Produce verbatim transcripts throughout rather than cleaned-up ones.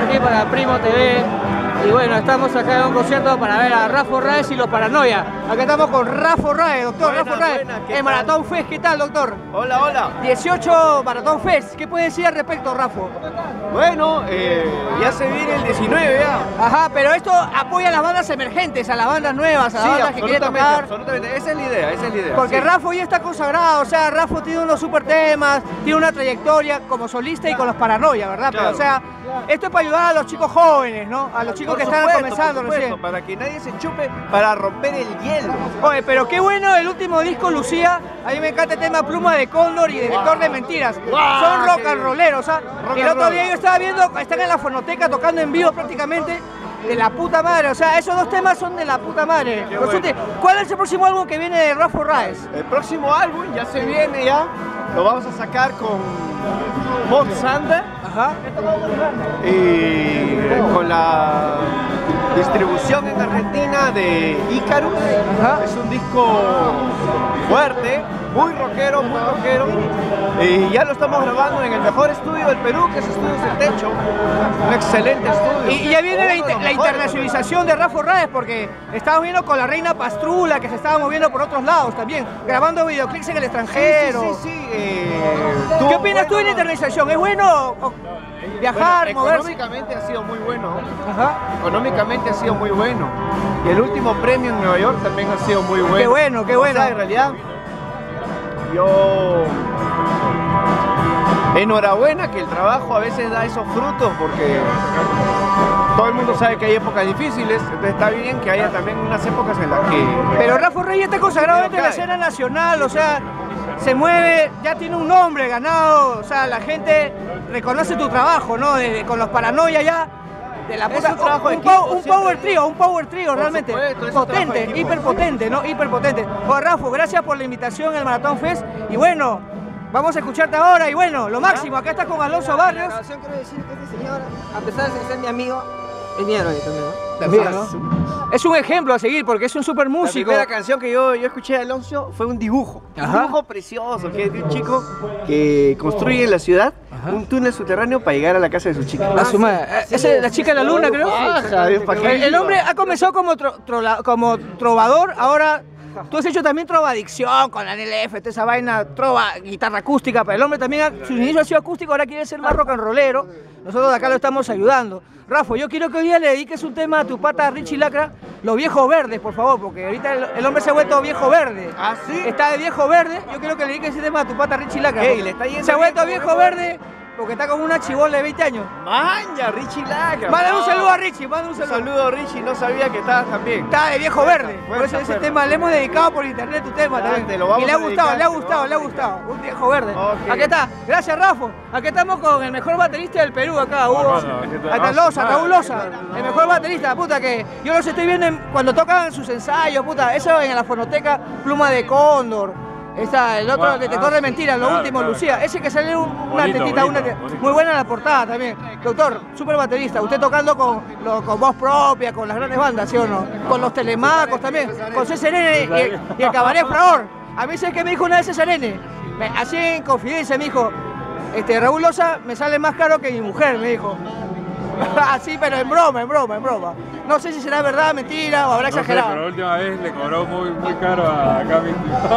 aquí para Primo T V. Y bueno, estamos acá en un concierto para ver a Rafo Raez y los Paranoia. Acá estamos con Rafo Raez, doctor. Buena, Rafo Raez, buena, ¿qué el tal? Maratón Fest. ¿Qué tal, doctor? Hola, hola. dieciocho Maratón Fest. ¿Qué puede decir al respecto, Rafo? Bueno, eh, ya se viene el diecinueve ya. Ajá, pero esto apoya a las bandas emergentes, a las bandas nuevas, a las Sí, bandas que quieren absolutamente, tocar. absolutamente. Esa es la idea, esa es la idea. Porque sí. Rafo ya está consagrado, o sea, Rafo tiene unos super temas, tiene una trayectoria como solista y con los Paranoia, ¿verdad? Claro. Pero, o sea, esto es para ayudar a los chicos jóvenes, ¿no? A los chicos Por que están supuesto, comenzando por supuesto, recién. para que nadie se chupe, para romper el hielo. Oye, pero qué bueno el último disco, Lucía. A mí me encanta el tema Pluma de Cóndor y Detector de Mentiras. Wow, Son rock qué and rolleros, ¿ah? Rock El and otro roll. día yo estaba viendo, están en la fonoteca tocando en vivo prácticamente. De la puta madre, o sea, esos dos temas son de la puta madre. Qué Resulte, bueno. ¿cuál es el próximo álbum que viene de Rafo Raez? El próximo álbum ya se viene ya. Lo vamos a sacar con Mod Sander Ajá. y con la distribución en Argentina de Icarus. Ajá. Es un disco fuerte, muy rockero, muy rockero. Y ya lo estamos grabando en el mejor estudio del Perú, que es Estudios del Techo. Un excelente estudio. Y, y ya viene la, Uno de inter- los la mejores. internacionalización de Rafo Raez, porque estamos viendo con la Reina Pastrula, que se estaba moviendo por otros lados también, grabando videoclips en el extranjero. Sí, sí, sí, sí. Eh, ¿Qué tuvo opinas tú de la bueno- internacionalización? ¿Es bueno o- viajar, Bueno, moverse? económicamente ha sido muy bueno. Ajá. Económicamente ha sido muy bueno. Y el último premio en Nueva York también ha sido muy bueno. Qué bueno, qué O bueno. sea, en realidad, yo... Enhorabuena que el trabajo a veces da esos frutos, porque todo el mundo sabe que hay épocas difíciles, entonces está bien que haya también unas épocas en las que... Pero Rafo Raez está consagrado Pero dentro de la cae. escena nacional, o sea, se mueve, ya tiene un nombre ganado, o sea, la gente reconoce tu trabajo, ¿no? Desde- con los Paranoia ya, de la Es puta, un trabajo de un, equipo, pow- un siempre. power trio, un power trio Por realmente, supuesto, es un trabajo de potente, equipo. hiperpotente, ¿no? Hiperpotente. Oye, Rafo, gracias por la invitación al Maratón Fest, y bueno, vamos a escucharte ahora, y bueno, lo máximo, acá estás con Alonso Barrios. Quiero decir que este señor, a pesar de ser mi amigo, es mi héroe también, ¿no? También, ¿no? Es un ejemplo a seguir porque es un super La músico. primera canción que yo, yo escuché de Alonso fue un dibujo. Ajá. Un dibujo precioso, que es de un chico que construye en la ciudad un túnel subterráneo para llegar a la casa de su chica. A su madre. Esa es la chica de la luna, creo. Baja, bien El, pajarito. el hombre ha comenzado como, tro- trola- como trovador, ahora tú has hecho también trovadicción con la N L F, toda esa vaina, trova, guitarra acústica, pero el hombre también, ha- su inicio ha sido acústico, ahora quiere ser más rock and rollero, nosotros de acá lo estamos ayudando. Rafo, yo quiero que hoy día le dediques un tema a tu pata Richie Lacra, Los Viejos Verdes, por favor, porque ahorita el, el hombre se ha vuelto viejo verde. ¿Ah, sí? Está de viejo verde, yo quiero que le dediques ese tema a tu pata Richie Lacra. Ey, porque le está yendo se ha vuelto bien, viejo como verde porque está como una chibola de veinte años. Maña, Richie Lacra. Mándale un No. saludo a Richie, mándale un Un saludo. saludo, Richie, no sabía que estabas también. Está de viejo verde, por fuerza, eso ese fuerza. tema le hemos dedicado por internet tu tema Ya, también. te lo vamos y le ha a gustado, dedicar, le ha te lo gustado, vamos le ha a gustado. Un viejo verde. Ok. Aquí está, gracias Rafo. Aquí estamos con el mejor baterista del Perú acá, Hugo. Hermano, ¿qué tal? Ahí está Ah, Loza, su madre. Raúl Loza, el mejor baterista, puta que yo los estoy viendo en- cuando tocan sus ensayos, puta, eso en la fonoteca, Pluma de Cóndor. Está el otro Ah, Detector ah, de Mentiras, lo claro, último, claro. Lucía. Ese que sale un- una Bonito, tetita, una bonito, te- bonito. muy buena la portada también. Doctor, súper baterista, usted tocando con, lo- con voz propia, con las grandes bandas, ¿sí o no? Con los telemacos también, con César N y, el- y el Cabaret Fraor. A mí sé que me dijo una vez César N, me- así en confidencia me dijo, este, Raúl Loza me sale más caro que mi mujer, me dijo. Así, pero en broma, en broma, en broma. No sé si será verdad, mentira o habrá No sé, exagerado. pero la última vez le cobró muy, muy caro a Cami.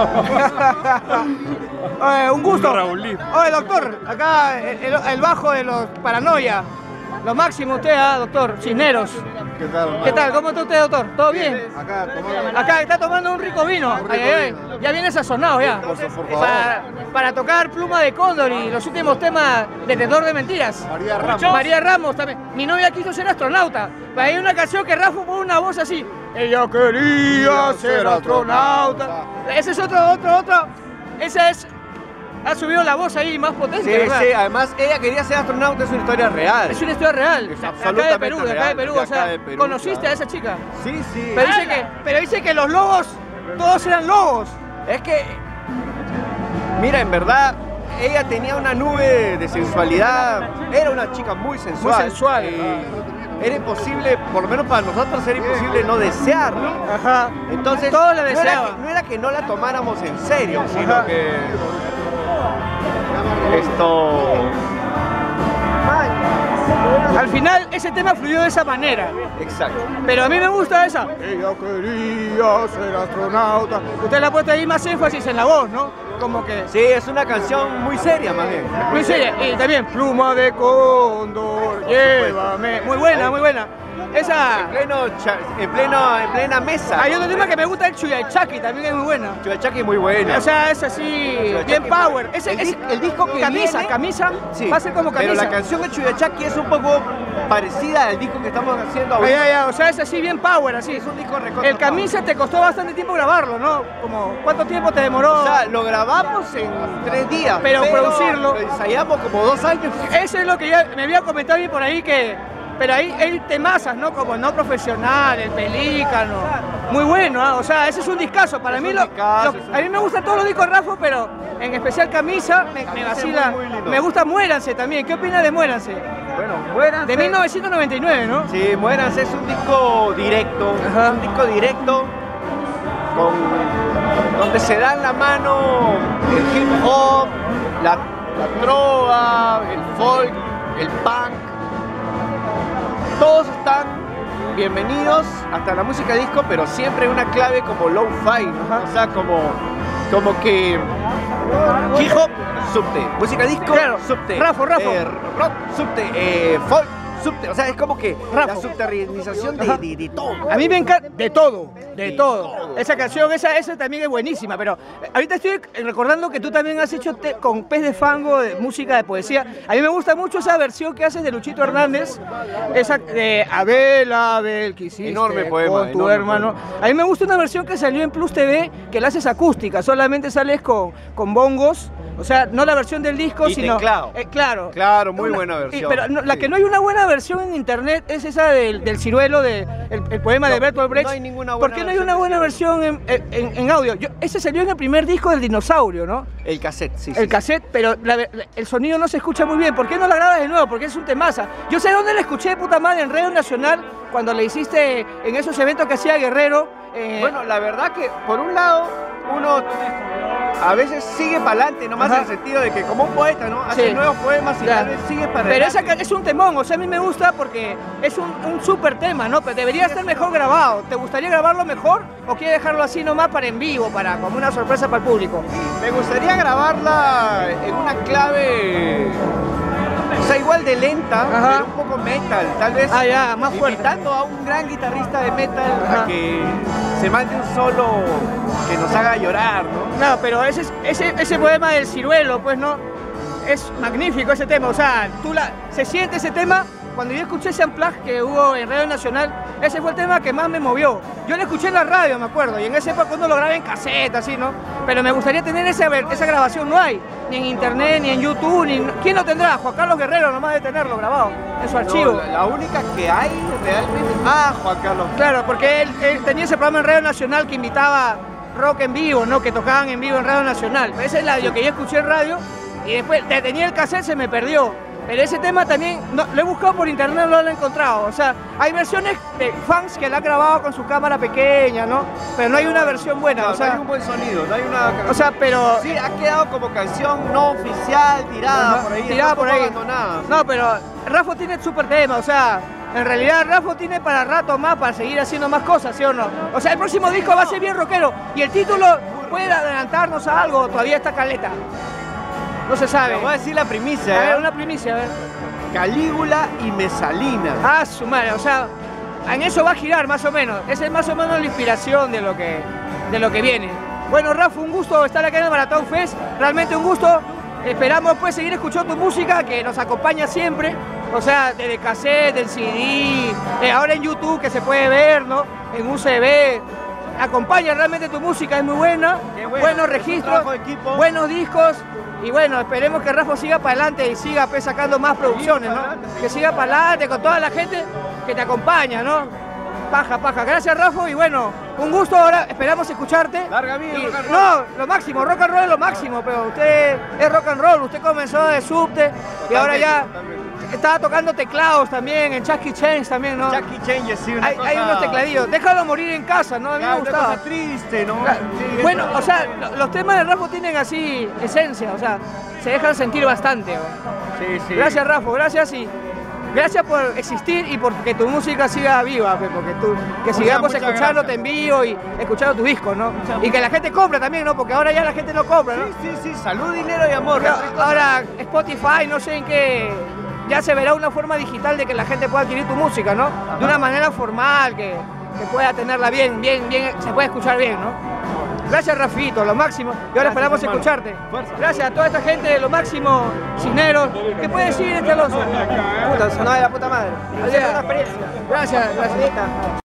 Oye, un gusto. Un Raulito. Oye, doctor, acá el, el- el bajo de los Paranoia. Lo máximo usted, ¿ah, doctor? Cisneros. ¿Qué tal? ¿Qué tal? ¿Cómo está usted, doctor? ¿Todo bien? Acá, tomando. Acá está tomando un rico vino. rico Ay, ay, ay. vino. Ya viene sazonado ya. Por favor. Para, para tocar Pluma de Cóndor y los últimos temas de Detector de Mentiras. María Ramos. María Ramos también. Mi novia quiso ser astronauta. Hay una canción que Rafa pone una voz así. Ella quería ser astronauta. Ese es otro, otro, otro. Esa es. Ha subido la voz ahí más potente, Sí, ¿verdad? sí, además ella quería ser astronauta, es una historia real. Es una historia real. Es de acá de absolutamente Perú, de acá de real, Perú. de O sea, acá de Perú, conociste claro. a esa chica. Sí, sí. Pero dice, que, pero dice que los lobos, todos eran lobos. Es que, mira, en verdad, ella tenía una nube de sensualidad, era una chica muy sensual. Muy sensual, y era imposible, por lo menos para nosotros era imposible no desearla. Ajá. Entonces, Todos la no era, deseaban. que, no era que no la tomáramos en serio, sino Ajá. que esto... Al final ese tema fluyó de esa manera. Exacto. Pero a mí me gusta esa. Ella quería ser astronauta. Usted le ha puesto ahí más énfasis en la voz, ¿no? Como que... Sí, es una canción muy seria más bien. Muy seria. Y también, pluma de cóndor, llévame. Muy buena, muy buena. Esa... En pleno, cha- en pleno, en plena mesa. Hay otro tema que me gusta, el Chuyachaki, también es muy buena. Chuyachaki es muy buena. O sea, es así, bien power. Ese, el, ese- el disco que camisa, viene, camisa, sí, va a ser como camisa. pero la canción de Chuyachaki es un poco parecida al disco que estamos haciendo Ah, ahorita. ya, ya, o sea, es así bien power, así. Es un disco recontra El camisa te costó bastante tiempo grabarlo, ¿no? Como, ¿cuánto tiempo te demoró? O sea, lo grabamos en tres días, Pero producirlo- lo ensayamos como dos años. Eso es lo que ya me había comentado y por ahí que... Pero ahí hay temazas, ¿no? Como No Profesional, El Pelícano. Muy bueno, ¿ah? O sea, ese es un discazo. Para Es mí, un lo, discazo, lo- es un a mí me gustan todos los discos de Rafo, pero en especial Camisa, me, me Camisa es vacila. muy, muy lindo. Me gusta Muéranse también. ¿Qué opinas de Muéranse? Bueno, Muéranse. De mil novecientos noventa y nueve, ¿no? Sí, Muéranse es un disco directo, Ajá. es un disco directo con, donde se dan la mano el hip hop, la, la trova, el folk, el punk. Todos están bienvenidos hasta la música disco, pero siempre una clave como low-fi, ¿no? O sea, como, como que hip hop, subte, música disco, Claro. subte, Rafo, Rafo. eh, rock, subte, eh, folk, subte, o sea, es como que la Rafo. subterranización de, Ajá. de, de todo. A mí me encanta, de todo, de De todo. todo. Esa canción, esa, esa también es buenísima, pero ahorita estoy recordando que tú también has hecho te- con Pez de Fango de música de poesía. A mí me gusta mucho esa versión que haces de Luchito Hernández, esa de Abel, Abel, que hiciste Enorme poema, con tu enorme hermano. A mí me gusta una versión que salió en Plus T V, que la haces acústica, solamente sales con, con bongos. O sea, no la versión del disco, Y sino... teclado. Eh, claro. Claro, muy Una- buena y- versión. pero no- la Sí. que no hay una buena versión en internet es esa del, del ciruelo, de, el, el poema de No, Bertolt Brecht. no hay ninguna ¿Por buena qué no hay versión una de buena ciruelo? versión en, en- en audio? Yo, ese salió en el primer disco del dinosaurio, ¿no? El cassette, sí. El sí, cassette, pero la- la- el sonido no se escucha muy bien. ¿Por qué no la grabas de nuevo? Porque es un temaza. Yo sé dónde la escuché de puta madre, en Radio Nacional, cuando le hiciste en esos eventos que hacía Guerrero. eh, sí. Bueno, la verdad que por un lado uno a veces sigue para adelante, nomás Ajá. en el sentido de que como un poeta, ¿no? Hace Sí. nuevos poemas y Ya. tal vez sigue para Pero esa adelante. ca- es un temón, o sea, a mí me gusta porque es un, un súper tema, ¿no? Pero debería estar mejor grabado. ¿Te gustaría grabarlo mejor o quieres dejarlo así nomás para en vivo, para como una sorpresa para el público? Me gustaría grabarla en una clave, o sea, igual de lenta, Ajá. pero un poco metal, tal vez. Ah, ya, más fuerte. Invitando a un gran guitarrista de metal Ajá. a que se mande un solo que nos haga llorar, ¿no? No, pero ese, es- ese, ese poema del ciruelo, pues, ¿no? Es magnífico ese tema, o sea, tú la, se siente ese tema. Cuando yo escuché ese unplugged que hubo en Radio Nacional, ese fue el tema que más me movió. Yo lo escuché en la radio, me acuerdo, y en esa época uno lo graba en cassette, así, ¿no? Pero me gustaría tener esa, ver- esa grabación, no hay, ni en internet, ni en YouTube, ni... ¿Quién lo tendrá? Juan Carlos Guerrero nomás de tenerlo grabado en su archivo. No, la, la única que hay realmente. Ah, Juan Carlos. Claro, porque él, él tenía ese programa en Radio Nacional que invitaba rock en vivo, ¿no? Que tocaban en vivo en Radio Nacional. Ese es la, lo que yo escuché en radio y después te- tenía el cassette, se me perdió. Pero ese tema también no, lo he buscado por internet, no lo he encontrado. O sea, hay versiones de fans que la han grabado con su cámara pequeña, ¿no? Pero no hay una versión buena. No, o no sea, hay un buen sonido, no hay una. o sea, pero... Sí, ha quedado como canción no oficial, tirada Ajá, por ahí. tirada está por un poco ahí. abandonada. No, pero Rafo tiene súper tema, o sea, en realidad Rafo tiene para rato más para seguir haciendo más cosas, ¿sí o no? O sea, el próximo disco va a ser bien rockero y el título puede adelantarnos a algo, todavía está caleta. No se sabe. Te voy a decir la primicia, A ver, ¿eh? una primicia, a ver. Calígula y Mesalina. Ah, su madre, o sea, en eso va a girar más o menos. Esa es más o menos la inspiración de lo que, de lo que viene. Bueno, Rafa, un gusto estar acá en el Maratón Fest, realmente un gusto. Esperamos pues seguir escuchando tu música que nos acompaña siempre, o sea, desde cassette, del C D, eh, ahora en YouTube que se puede ver, ¿no? En U C B. Acompaña realmente tu música, es muy buena, Qué bueno, buenos es un registros, trabajo de equipo. buenos discos. Y bueno, esperemos que Rafa siga para adelante y siga pues, sacando más producciones, ¿no? para adelante, Que siga para adelante con toda la gente que te acompaña, ¿no? Paja, paja. Gracias, Rafa, y bueno, un gusto ahora, esperamos escucharte. Larga vida, Y- rock and roll. No, lo máximo, rock and roll es lo máximo, pero usted es rock and roll, usted comenzó de subte y ahora ya Totalmente. estaba tocando teclados también, en Chucky Chains también, ¿no? Jackie Changes, sí, una Hay, cosa. hay unos tecladillos, déjalo morir en casa, ¿no? A mí Claro, me una gustaba. cosa triste, ¿no? Claro. Sí, es Bueno, una- o sea, lo- los temas de Rafa tienen así esencia, o sea, se dejan sentir bastante. ¿no? Sí, sí. Gracias, Rafa, gracias y gracias por existir y por que tu música siga viva, pues, porque tú, que sigamos muchas escuchándote gracias. en vivo y escuchando tus discos, ¿no? Y que la gente compre también, ¿no? Porque ahora ya la gente no compra, ¿no? Sí, sí, sí, salud, dinero y amor. Pero ahora Spotify, no sé en qué, ya se verá una forma digital de que la gente pueda adquirir tu música, ¿no? De una manera formal, que, que pueda tenerla bien, bien, bien, se puede escuchar bien, ¿no? Gracias, Rafito, lo máximo. Y ahora esperamos hermano. escucharte. Fuerza. Gracias a toda esta gente de lo máximo, Cisneros. ¿Qué puede decir este Alonso? Puta, sonaba de la puta madre. O sea, Es una experiencia. Gracias, gracias. Bonita.